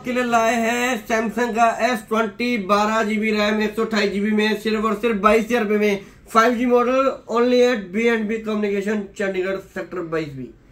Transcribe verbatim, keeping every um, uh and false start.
आपके लिए लाए हैं सैमसंग का एस ट्वेंटी बारह जीबी रैम एक सौ अट्ठाईस जीबी में सिर्फ और सिर्फ बाईस हजार रुपए में five G model only at B and B communication Chandigarh sector बाईस बी।